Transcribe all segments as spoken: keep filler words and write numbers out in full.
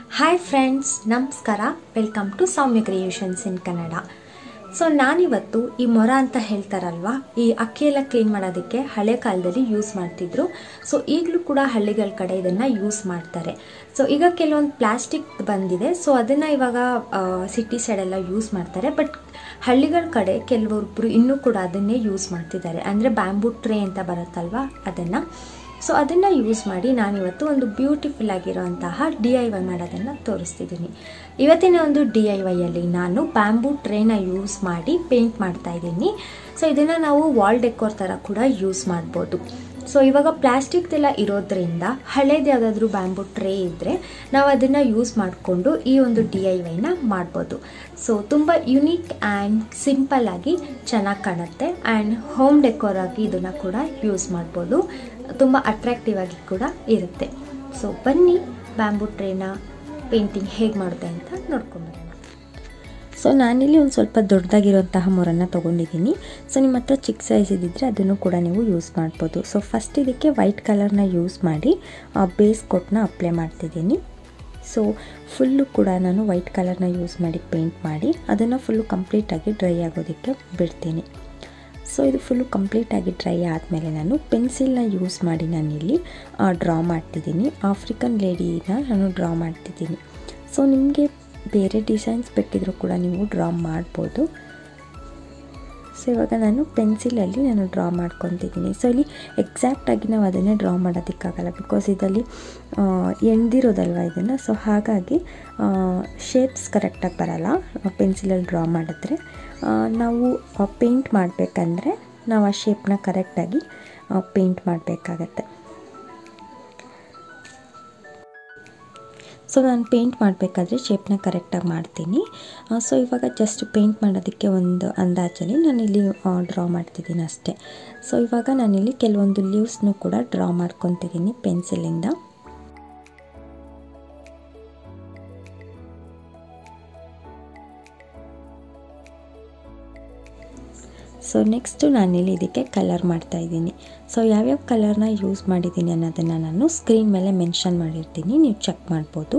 Hi friends, ನಮಸ್ಕಾರ. Welcome to Soumya creations in Kannada. So ನಾನಿವತ್ತು ಈ ಮೊರ ಅಂತ ಹೇಳ್ತಾರಲ್ವಾ, ಈ ಅಕ್ಕಿ ಎಲ್ಲ ಕ್ಲೀನ್ ಮಾಡೋದಕ್ಕೆ ಹಳೆ ಕಾಲದಲ್ಲಿ ಯೂಸ್ ಮಾಡ್ತಿದ್ರು. ಸೊ ಈಗಲೂ ಕೂಡ ಹಳ್ಳಿಗಳ ಕಡೆ ಇದನ್ನು ಯೂಸ್ ಮಾಡ್ತಾರೆ. ಸೊ ಈಗ ಕೆಲವೊಂದು ಪ್ಲಾಸ್ಟಿಕ್ ಬಂದಿದೆ, ಸೊ ಅದನ್ನು ಇವಾಗ ಸಿಟಿ ಸೈಡೆಲ್ಲ ಯೂಸ್ ಮಾಡ್ತಾರೆ. ಬಟ್ ಹಳ್ಳಿಗಳ ಕಡೆ ಕೆಲವೊಬ್ಬರು ಇನ್ನೂ ಕೂಡ ಅದನ್ನೇ ಯೂಸ್ ಮಾಡ್ತಿದ್ದಾರೆ. ಅಂದರೆ ಬ್ಯಾಂಬೂ ಟ್ರೇ ಅಂತ ಬರುತ್ತಲ್ವಾ, ಅದನ್ನು ಸೊ ಅದನ್ನು ಯೂಸ್ ಮಾಡಿ ನಾನಿವತ್ತು ಒಂದು ಬ್ಯೂಟಿಫುಲ್ ಆಗಿರೋಂತಹ ಡಿ ಐ ವೈ ಮಾಡೋದನ್ನು ತೋರಿಸ್ತಿದ್ದೀನಿ. ಇವತ್ತಿನ ಒಂದು ಡಿ ಐ ವೈಯಲ್ಲಿ ನಾನು ಬ್ಯಾಂಬೂ ಟ್ರೇನ ಯೂಸ್ ಮಾಡಿ ಪೇಂಟ್ ಮಾಡ್ತಾ ಇದ್ದೀನಿ. ಸೊ ಇದನ್ನು ನಾವು ವಾಲ್ ಡೆಕೋರ್ ಥರ ಕೂಡ ಯೂಸ್ ಮಾಡ್ಬೋದು. ಸೊ ಇವಾಗ ಪ್ಲಾಸ್ಟಿಕ್ದೆಲ್ಲ ಇರೋದ್ರಿಂದ ಹಳೇದು ಯಾವುದಾದ್ರೂ ಬ್ಯಾಂಬೂ ಟ್ರೇ ಇದ್ದರೆ ನಾವು ಅದನ್ನು ಯೂಸ್ ಮಾಡಿಕೊಂಡು ಈ ಒಂದು ಡಿ ಐ ವೈನ ಮಾಡ್ಬೋದು. ಸೊ ತುಂಬ ಯುನೀಕ್ ಆ್ಯಂಡ್ ಸಿಂಪಲ್ ಆಗಿ ಚೆನ್ನಾಗಿ ಕಾಣುತ್ತೆ. ಆ್ಯಂಡ್ ಹೋಮ್ ಡೆಕೋರ್ ಆಗಿ ಇದನ್ನು ಕೂಡ ಯೂಸ್ ಮಾಡ್ಬೋದು. ತುಂಬ ಅಟ್ರಾಕ್ಟಿವ್ ಆಗಿ ಕೂಡ ಇರುತ್ತೆ. ಸೊ ಬನ್ನಿ ಬ್ಯಾಂಬೂ ಟ್ರೇನ ಪೇಂಟಿಂಗ್ ಹೇಗೆ ಮಾಡುತ್ತೆ ಅಂತ ನೋಡ್ಕೊಂಬರೋಣ. ಸೊ ನಾನಿಲ್ಲಿ ಒಂದು ಸ್ವಲ್ಪ ದೊಡ್ಡದಾಗಿರುವಂತಹ ಮೊರನ್ನು ತೊಗೊಂಡಿದ್ದೀನಿ. ಸೊ ನಿಮ್ಮ ಹತ್ರ ಚಿಕ್ಕ ಸೈಜ್ ಇದ್ದಿದ್ರೆ ಅದನ್ನು ಕೂಡ ನೀವು ಯೂಸ್ ಮಾಡ್ಬೋದು. ಸೊ ಫಸ್ಟ್ ಇದಕ್ಕೆ ವೈಟ್ ಕಲರ್ನ ಯೂಸ್ ಮಾಡಿ ಬೇಸ್ ಕೋಟ್ನ ಅಪ್ಲೈ ಮಾಡ್ತಿದ್ದೀನಿ. ಸೊ ಫುಲ್ಲು ಕೂಡ ನಾನು ವೈಟ್ ಕಲರ್ನ ಯೂಸ್ ಮಾಡಿ ಪೇಂಟ್ ಮಾಡಿ ಅದನ್ನು ಫುಲ್ಲು ಕಂಪ್ಲೀಟಾಗಿ ಡ್ರೈ ಆಗೋದಕ್ಕೆ ಬಿಡ್ತೀನಿ. ಸೊ ಇದು ಫುಲ್ಲು ಕಂಪ್ಲೀಟಾಗಿ ಡ್ರೈ ಆದಮೇಲೆ ನಾನು ಪೆನ್ಸಿಲ್ನ ಯೂಸ್ ಮಾಡಿ ನಾನಿಲ್ಲಿ ಡ್ರಾ ಮಾಡ್ತಿದ್ದೀನಿ. ಆಫ್ರಿಕನ್ ಲೇಡಿನ ನಾನು ಡ್ರಾ ಮಾಡ್ತಿದ್ದೀನಿ. ಸೊ ನಿಮಗೆ ಬೇರೆ ಡಿಸೈನ್ಸ್ ಬೇಕಿದ್ರೂ ಕೂಡ ನೀವು ಡ್ರಾ ಮಾಡ್ಬೋದು. ಸೊ ಇವಾಗ ನಾನು ಪೆನ್ಸಿಲಲ್ಲಿ ನಾನು ಡ್ರಾ ಮಾಡ್ಕೊತಿದ್ದೀನಿ. ಸೊ ಇಲ್ಲಿ ಎಕ್ಸಾಕ್ಟಾಗಿ ನಾವು ಅದನ್ನೇ ಡ್ರಾ ಮಾಡೋದಕ್ಕಾಗಲ್ಲ, ಬಿಕಾಸ್ ಇದರಲ್ಲಿ ಎಣ್ದಿರೋದಲ್ವ ಇದನ್ನು. ಸೊ ಹಾಗಾಗಿ ಶೇಪ್ಸ್ ಕರೆಕ್ಟಾಗಿ ಬರಲ್ಲ ಪೆನ್ಸಿಲಲ್ಲಿ ಡ್ರಾ ಮಾಡಿದ್ರೆ. ನಾವು ಪೇಂಟ್ ಮಾಡಬೇಕಂದ್ರೆ ನಾವು ಆ ಶೇಪ್ನ ಕರೆಕ್ಟಾಗಿ ಪೇಂಟ್ ಮಾಡಬೇಕಾಗತ್ತೆ. ಸೊ ನಾನು ಪೇಂಟ್ ಮಾಡಬೇಕಾದ್ರೆ ಶೇಪ್ನ ಕರೆಕ್ಟಾಗಿ ಮಾಡ್ತೀನಿ. ಸೊ ಇವಾಗ ಜಸ್ಟ್ ಪೇಂಟ್ ಮಾಡೋದಕ್ಕೆ ಒಂದು ಅಂದಾಜಲ್ಲಿ ನಾನಿಲ್ಲಿ ಡ್ರಾ ಮಾಡ್ತಿದ್ದೀನಿ ಅಷ್ಟೇ. ಸೊ ಇವಾಗ ನಾನಿಲ್ಲಿ ಕೆಲವೊಂದು ಲೀವ್ಸ್ನೂ ಕೂಡ ಡ್ರಾ ಮಾಡ್ಕೊತಿದ್ದೀನಿ ಪೆನ್ಸಿಲಿಂದ. ಸೊ ನೆಕ್ಸ್ಟು ನಾನಿಲ್ಲಿ ಇದಕ್ಕೆ ಕಲರ್ ಮಾಡ್ತಾಯಿದ್ದೀನಿ. ಸೊ ಯಾವ್ಯಾವ ಕಲರ್ನ ಯೂಸ್ ಮಾಡಿದ್ದೀನಿ ಅನ್ನೋದನ್ನು ನಾನು ಸ್ಕ್ರೀನ್ ಮೇಲೆ ಮೆನ್ಷನ್ ಮಾಡಿರ್ತೀನಿ, ನೀವು ಚೆಕ್ ಮಾಡ್ಬೋದು.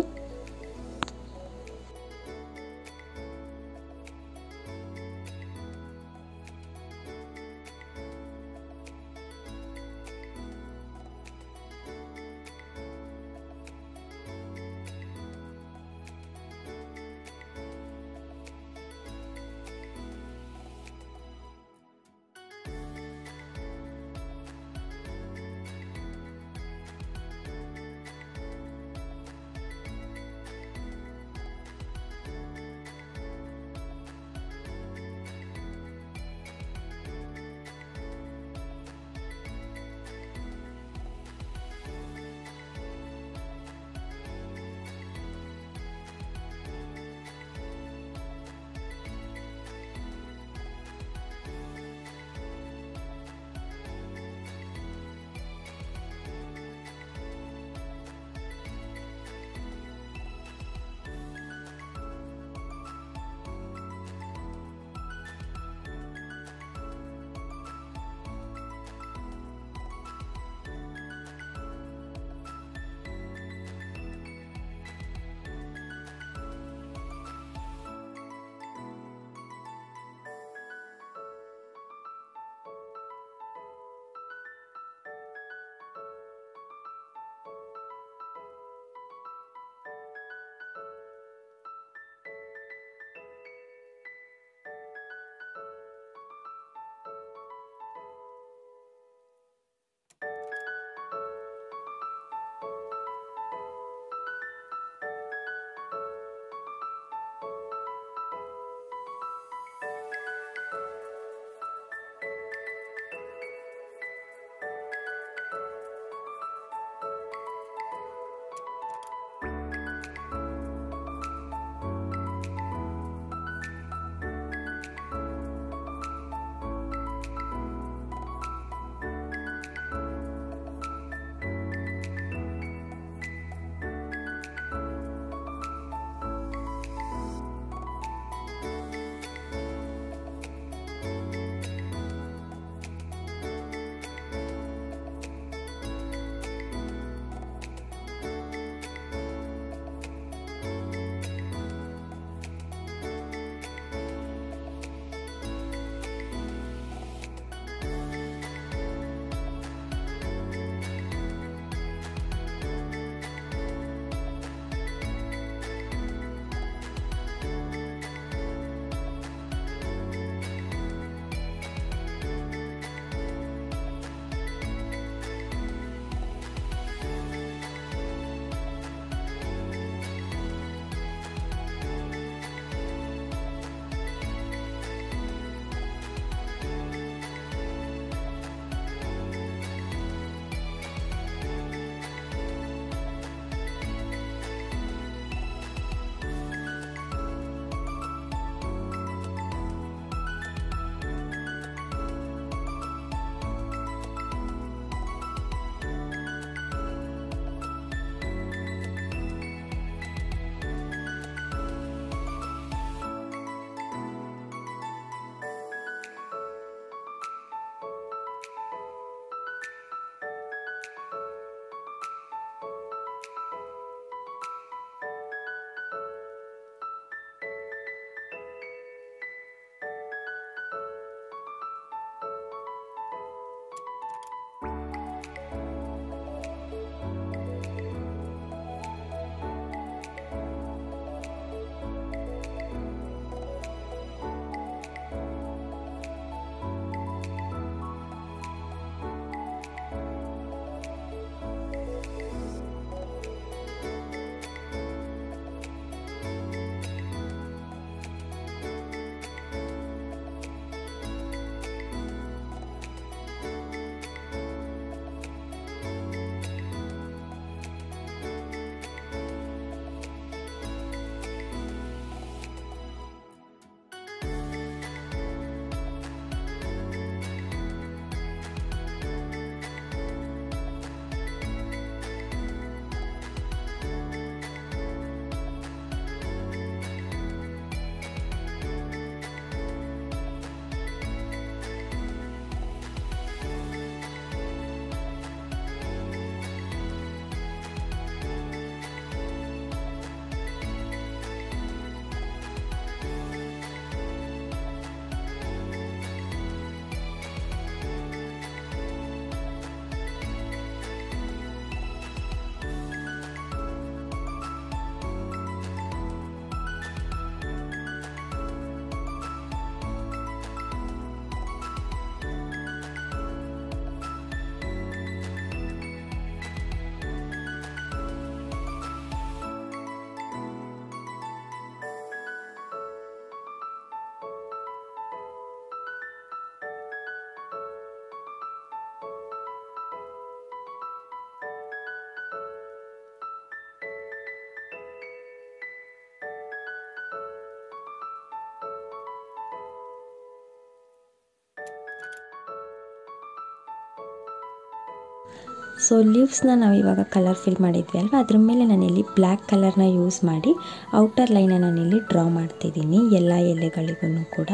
ಸೊ ಲೀವ್ಸ್ನ ನಾವು ಇವಾಗ ಕಲರ್ ಫಿಲ್ ಮಾಡಿದ್ವಿ ಅಲ್ವಾ, ಅದ್ರ ಮೇಲೆ ನಾನಿಲ್ಲಿ ಬ್ಲ್ಯಾಕ್ ಕಲರ್ನ ಯೂಸ್ ಮಾಡಿ ಔಟರ್ ಲೈನ ನಾನಿಲ್ಲಿ ಡ್ರಾ ಮಾಡ್ತಿದ್ದೀನಿ ಎಲ್ಲ ಎಲೆಗಳಿಗೂ ಕೂಡ.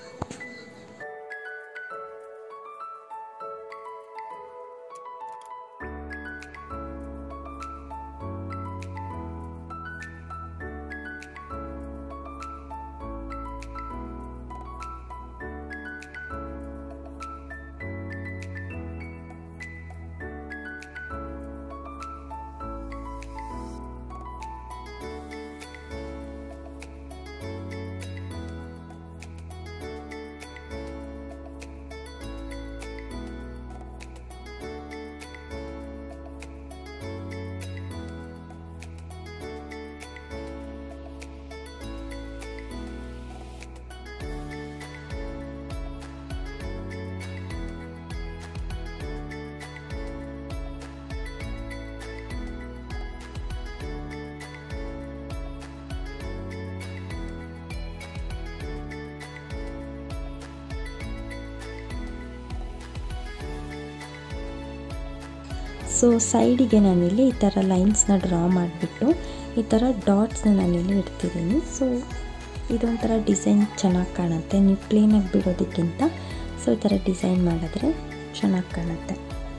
ಸೊ ಸೈಡಿಗೆ ನಾನಿಲ್ಲಿ ಈ ಥರ ಲೈನ್ಸ್ನ ಡ್ರಾ ಮಾಡಿಬಿಟ್ಟು ಈ ಥರ ಡಾಟ್ಸ್ನ ನಾನಿಲ್ಲಿ ಇಡ್ತಿದ್ದೀನಿ. ಸೊ ಇದೊಂಥರ ಡಿಸೈನ್ ಚೆನ್ನಾಗಿ ಕಾಣುತ್ತೆ, ನೀವು ಪ್ಲೇನಾಗಿ ಬಿಡೋದಕ್ಕಿಂತ ಸೊ ಈ ಥರ ಡಿಸೈನ್ ಮಾಡಿದ್ರೆ ಚೆನ್ನಾಗಿ ಕಾಣುತ್ತೆ.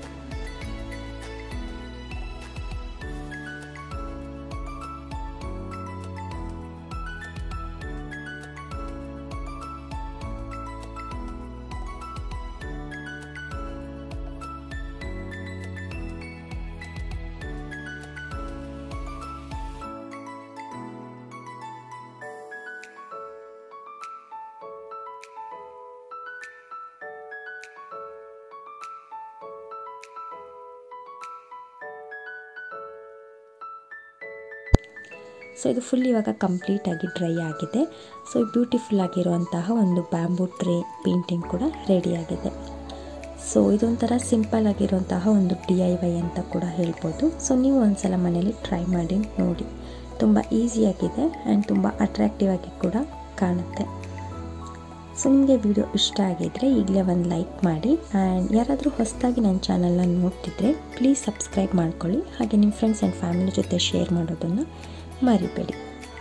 ಸೊ ಇದು ಫುಲ್ ಇವಾಗ ಕಂಪ್ಲೀಟಾಗಿ ಡ್ರೈ ಆಗಿದೆ. ಸೊ ಬ್ಯೂಟಿಫುಲ್ ಆಗಿರುವಂತಹ ಒಂದು ಬ್ಯಾಂಬೂ ಟ್ರೇ ಪೇಂಟಿಂಗ್ ಕೂಡ ರೆಡಿಯಾಗಿದೆ. ಸೊ ಇದೊಂಥರ ಸಿಂಪಲ್ ಆಗಿರುವಂತಹ ಒಂದು ಡಿ ಐ ವೈ ಅಂತ ಕೂಡ ಹೇಳ್ಬೋದು. ಸೊ ನೀವು ಒಂದ್ಸಲ ಮನೇಲಿ ಟ್ರೈ ಮಾಡಿ ನೋಡಿ, ತುಂಬ ಈಸಿಯಾಗಿದೆ ಆ್ಯಂಡ್ ತುಂಬ ಅಟ್ರಾಕ್ಟಿವ್ ಆಗಿ ಕೂಡ ಕಾಣುತ್ತೆ. ಸೊ ನಿಮಗೆ ವಿಡಿಯೋ ಇಷ್ಟ ಆಗಿದ್ದರೆ ಈಗಲೇ ಒಂದು ಲೈಕ್ ಮಾಡಿ ಆ್ಯಂಡ್ ಯಾರಾದರೂ ಹೊಸದಾಗಿ ನನ್ನ ಚಾನಲ್ನ ನೋಡ್ತಿದ್ರೆ ಪ್ಲೀಸ್ ಸಬ್ಸ್ಕ್ರೈಬ್ ಮಾಡ್ಕೊಳ್ಳಿ. ಹಾಗೆ ನಿಮ್ಮ ಫ್ರೆಂಡ್ಸ್ ಆ್ಯಂಡ್ ಫ್ಯಾಮಿಲಿ ಜೊತೆ ಶೇರ್ ಮಾಡೋದನ್ನು ಮರಿಬೇಡಿ.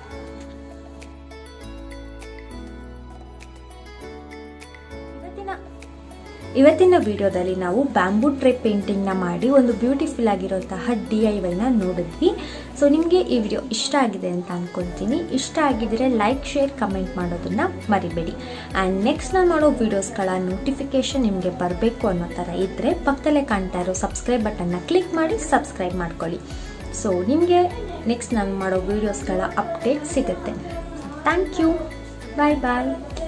ಇವತ್ತಿನ ವಿಡಿಯೋದಲ್ಲಿ ನಾವು ಬ್ಯಾಂಬೂ ಟ್ರೇ ಪೇಂಟಿಂಗ್ನ ಮಾಡಿ ಒಂದು ಬ್ಯೂಟಿಫುಲ್ ಆಗಿರುವಂತಹ ಡಿ ಐ ವೈನ ನೋಡಿದ್ವಿ. ಸೊ ನಿಮಗೆ ಈ ವಿಡಿಯೋ ಇಷ್ಟ ಆಗಿದೆ ಅಂತ ಅಂದ್ಕೊಳ್ತೀನಿ. ಇಷ್ಟ ಆಗಿದ್ರೆ ಲೈಕ್, ಶೇರ್, ಕಮೆಂಟ್ ಮಾಡೋದನ್ನ ಮರಿಬೇಡಿ. ಆ್ಯಂಡ್ ನೆಕ್ಸ್ಟ್ ನಾನು ಮಾಡೋ ವಿಡಿಯೋಸ್ಗಳ ನೋಟಿಫಿಕೇಶನ್ ನಿಮಗೆ ಬರಬೇಕು ಅನ್ನೋ ಥರ ಇದ್ದರೆ ಪಕ್ಕದಲ್ಲೇ ಕಾಣ್ತಾ ಇರೋ ಸಬ್ಸ್ಕ್ರೈಬ್ ಬಟನ್ನ ಕ್ಲಿಕ್ ಮಾಡಿ ಸಬ್ಸ್ಕ್ರೈಬ್ ಮಾಡ್ಕೊಳ್ಳಿ. ಸೊ ನಿಮಗೆ ನೆಕ್ಸ್ಟ್ ನಾನು ಮಾಡೋ ವೀಡಿಯೋಸ್ಗಳ ಅಪ್ಡೇಟ್ ಸಿಗುತ್ತೆ. Thank you, bye bye.